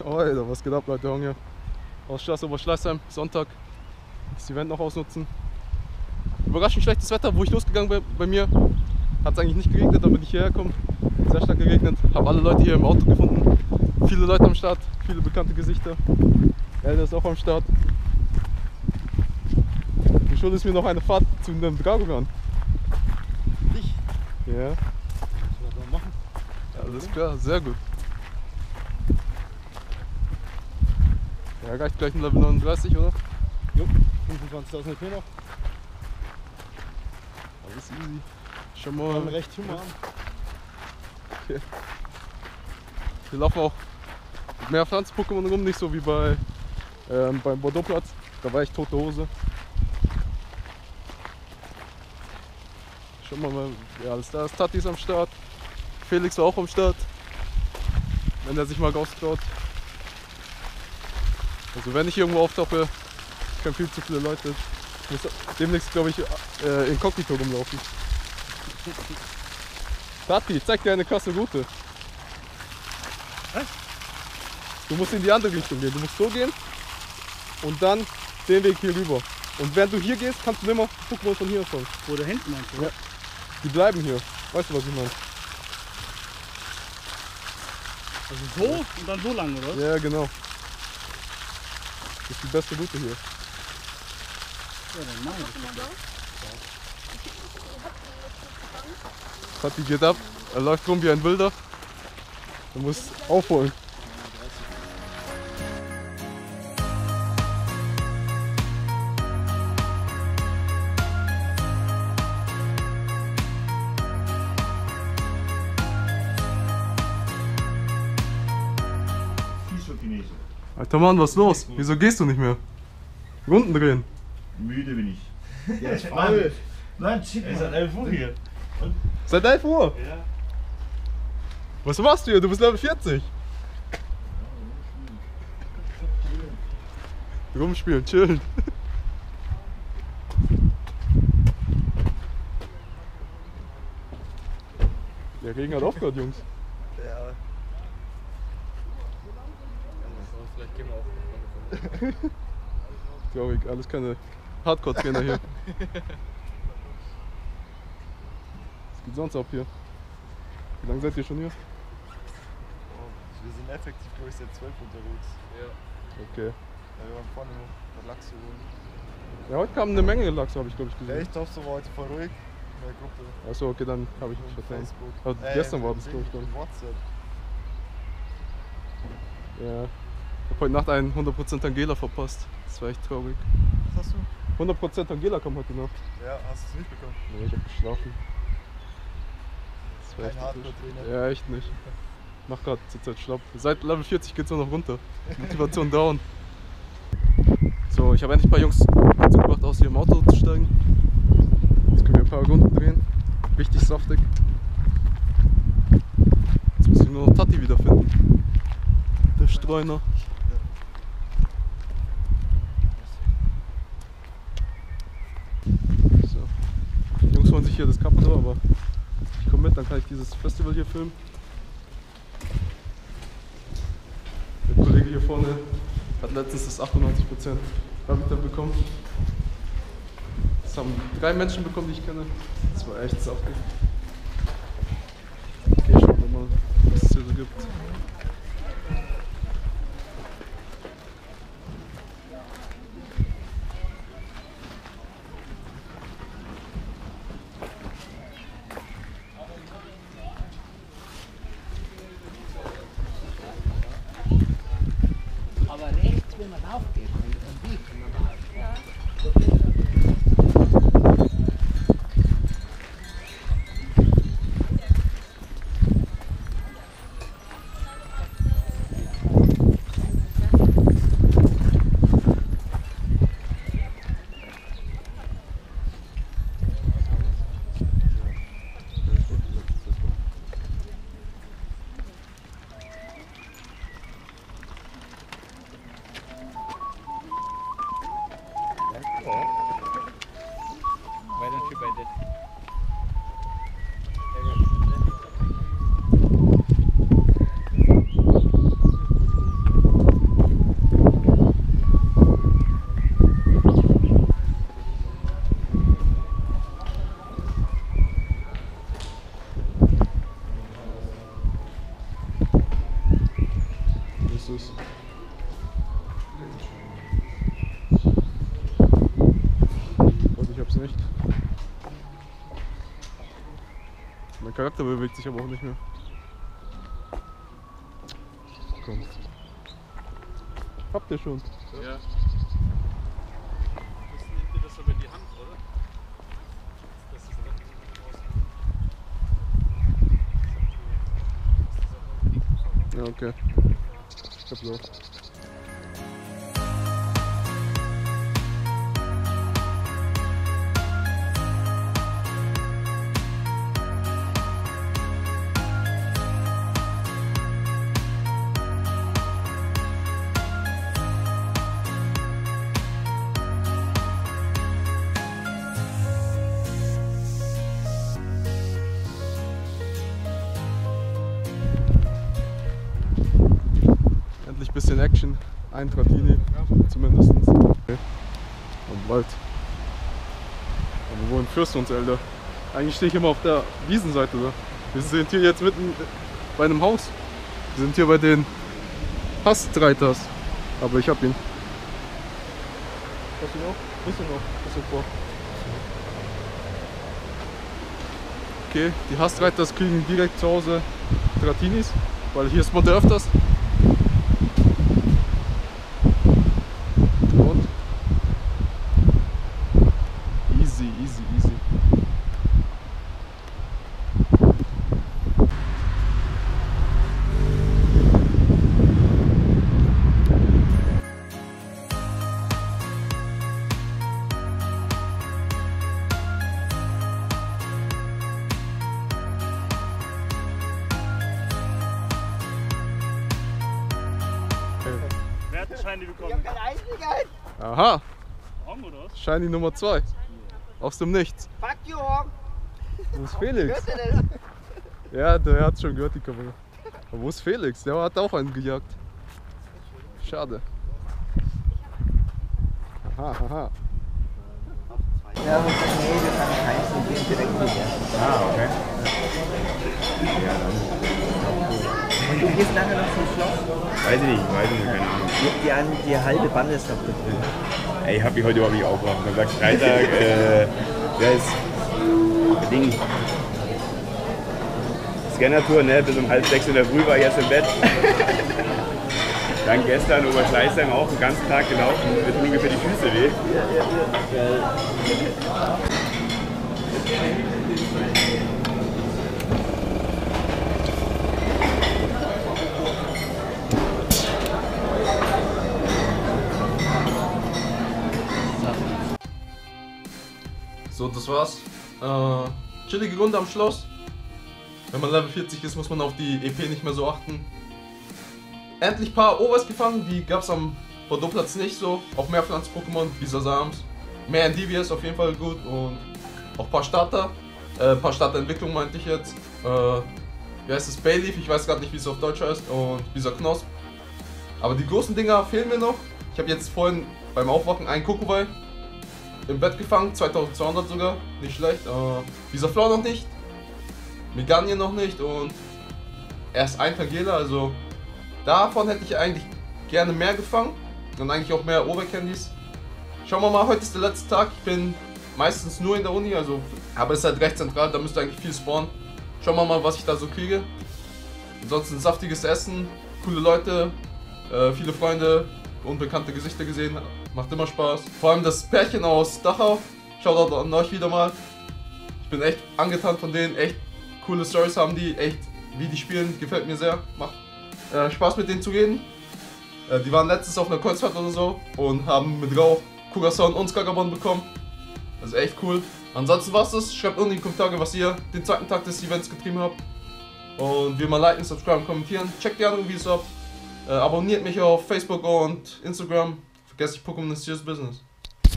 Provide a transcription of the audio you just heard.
Alter, was geht ab, Leute? Hier aus Straße Oberschleißheim, Sonntag. Das Event noch ausnutzen. Überraschend schlechtes Wetter, wo ich losgegangen bin. Bei mir hat es eigentlich nicht geregnet, dann bin ich hierher gekommen. Sehr stark geregnet. Habe alle Leute hier im Auto gefunden. Viele Leute am Start, viele bekannte Gesichter. Elder ist auch am Start. Die Schuld ist mir noch eine Fahrt zu den Dragogan. Dich? Ja. Was soll ich da machen? Alles klar, sehr gut. Ja, reicht gleich ein Level 39, oder? Jo, 25.000 HP noch. Alles easy. Schon mal. Dann recht human. Okay. Wir laufen auch mit mehr Pflanzen-Pokémon rum, nicht so wie beim Bordeaux-Platz. Da war echt tote Hose. Schon mal, ja, alles da ist. Tati ist am Start. Felix war auch am Start. Wenn er sich mal raustraut. Also wenn ich irgendwo auftauche, können viel zu viele Leute. Ich muss demnächst, glaube ich, inkognito rumlaufen. Tati, ich zeig dir eine krasse Route. Was? Du musst in die andere Richtung gehen. Du musst so gehen und dann den Weg hier rüber. Und während du hier gehst, kannst du immer Pokémon von hier fangen. Wo da hinten meinst du? Ja. Die bleiben hier. Weißt du, was ich meine? Also so und dann so lang, oder? Ja, genau. Das ist die beste Route hier. Ja, dann machen wir das. Tati geht ab. Er läuft rum wie ein Wilder. Du musst aufholen. Alter Mann, was ist los? Wieso gehst du nicht mehr? Runden drehen. Müde bin ich. Der ist faul. Nein, shit, es ist 11 Uhr hier. Seit 11 Uhr? Ja. Was machst du hier? Du bist Level 40. Rumspielen, chillen. Der Regen hat aufgehört, Jungs. Ja. Vielleicht gehen wir auch. Traurig, alles keine Hardcore-Trainer hier. Was geht sonst ab hier? Wie lange seid ihr schon hier? Wir sind effektiv, glaube ich, seit 12 unterwegs. Ja. Okay. Ja, wir waren vorne noch Lachs zu holen. Ja, heute kam eine Menge Lachs, habe ich glaube ich Ja, gesehen. ich glaube, so war heute voll ruhig in der Gruppe. Achso, okay, dann habe ich mich Und vertan. Facebook. Also gestern war das, glaube ich, in dann. WhatsApp. Ja. Ich habe heute Nacht einen 100% Angela verpasst. Das war echt traurig. Was hast du? 100% Angela kam heute Nacht. Ja, hast du es nicht bekommen? Nee, ich habe geschlafen. Das war Kein echt Hardcore-Trainer. Ja, echt nicht. Mach grad zurzeit schlapp. Seit Level 40 geht's nur noch runter. Motivation down. So, ich habe endlich ein paar Jungs dazu gebracht, aus ihrem Auto zu steigen. Jetzt können wir ein paar Runden drehen. Richtig saftig. Jetzt muss ich nur noch Tati wiederfinden. Der Streuner. So. Die Jungs holen sich hier das Kapito, aber ich komme mit, dann kann ich dieses Festival hier filmen. Der Kollege hier vorne hat letztens das 98% Habitat bekommen. Das haben 3 Menschen bekommen, die ich kenne. Das war echt saftig. Okay, schauen wir mal, was es hier so gibt. Aber rechts, wenn man aufgeht, am Weg, wenn man mal. Ja. ist. Und ich hab's nicht. Mein Charakter bewegt sich aber auch nicht mehr. Komm. Habt ihr schon? Ja. Das nimmt ihr das aber in die Hand, oder? Das ist dann Ja, okay. Ich hab's auch. Endlich ein bisschen Action, ein Trattini zumindest. Okay. Und Wald. Aber wo entführst du uns, Alter? Eigentlich stehe ich immer auf der Wiesenseite da. Wir sind hier jetzt mitten bei einem Haus. Wir sind hier bei den Hastreiters. Aber ich hab ihn. Hast du ihn auch? Bisschen noch, bisschen vor. Okay, die Hastreiters kriegen direkt zu Hause Trattinis, weil hier ist man öfters. Und? Easy, easy, easy. Wer hat den Schein Ich bekommen? hab keine Eislichkeit. Aha, Honk oder was? Shiny Nummer 2. Aus dem Nichts. Fuck you, Horn. Wo ist Felix? Hört ihr das? Ja, der hat schon gehört, die Kamera. Aber wo ist Felix? Der hat auch einen gejagt. Schade. Aha, aha. Ja, und sagt, nee, wir fangen keins und gehen direkt hierher. Ah, okay. Und du gehst nachher noch zum Schloss? Weiß ich nicht, keine Ahnung. Die halbe Bande ist doch da drüben. Ey, ich hab mich heute überhaupt nicht aufgewacht. Man sagt Freitag, wer ist Ding? Scanner-Tour, ne? Bis um 5:30 in der Früh war ich jetzt im Bett. Dann gestern über Schleißheim auch den ganzen Tag gelaufen. Mir tun ungefähr die Füße weh. So, das war's. Chillige Runde am Schloss. Wenn man Level 40 ist, muss man auf die EP nicht mehr so achten. Endlich ein paar Overs gefangen, die gab's am Bordeaux-Platz nicht so. Auch mehr Pflanz-Pokémon, wie Sasams. Mehr in DVS auf jeden Fall gut und auch ein paar Starter. Ein paar Starterentwicklung meinte ich jetzt. Wie heißt es? Bayleaf, ich weiß gerade nicht, wie es auf Deutsch heißt. Und dieser Knosp. Aber die großen Dinger fehlen mir noch. Ich habe jetzt vorhin beim Aufwachen einen Kokowai im Bett gefangen, 2200 sogar, nicht schlecht. Dieser Floor noch nicht, Meganier noch nicht und erst ein Tagela, also davon hätte ich eigentlich gerne mehr gefangen und eigentlich auch mehr Overcandies. Schauen wir mal, heute ist der letzte Tag, ich bin meistens nur in der Uni, also, aber es ist halt recht zentral, da müsste eigentlich viel spawnen. Schauen wir mal, was ich da so kriege. Ansonsten saftiges Essen, coole Leute, viele Freunde, unbekannte Gesichter gesehen, macht immer Spaß. Vor allem das Pärchen aus Dachau, Shoutout an euch wieder mal. Ich bin echt angetan von denen, echt coole Stories haben die, echt wie die spielen, gefällt mir sehr. Macht Spaß mit denen zu reden. Die waren letztens auf einer Kreuzfahrt oder so und haben mit Rauch Kugason und Skagabon bekommen. Also echt cool. Ansonsten war's das, schreibt unten in die Kommentare, was ihr den zweiten Tag des Events getrieben habt. Und wie immer liken, subscriben, kommentieren. Checkt die anderen Videos ab. Abonniert mich auf Facebook und Instagram. Vergesst nicht, Pokémon ist Serious Business.